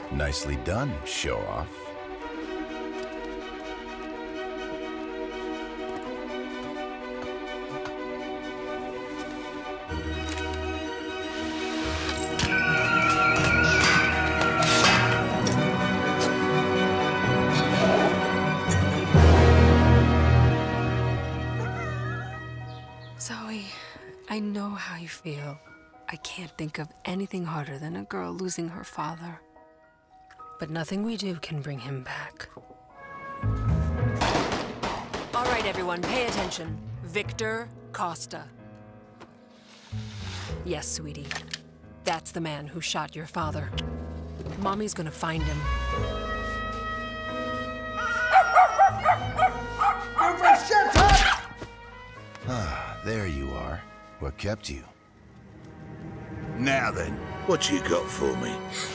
Nicely done, show-off. Zoe, I know how you feel. I can't think of anything harder than a girl losing her father. But nothing we do can bring him back. All right, everyone, pay attention. Victor Costa. Yes, sweetie. That's the man who shot your father. Mommy's gonna find him. Shut up! Ah, there you are. What kept you? Now then, what you got for me?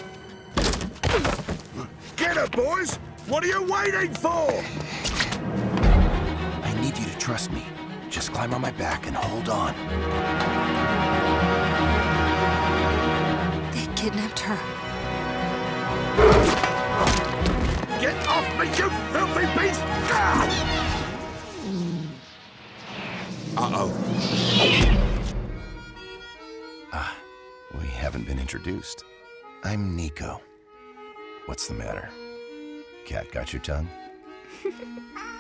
Get her, boys! What are you waiting for? I need you to trust me. Just climb on my back and hold on. They kidnapped her. Get off me, you filthy beast! Uh-oh. Ah, we haven't been introduced. I'm Nico. What's the matter? Cat got your tongue?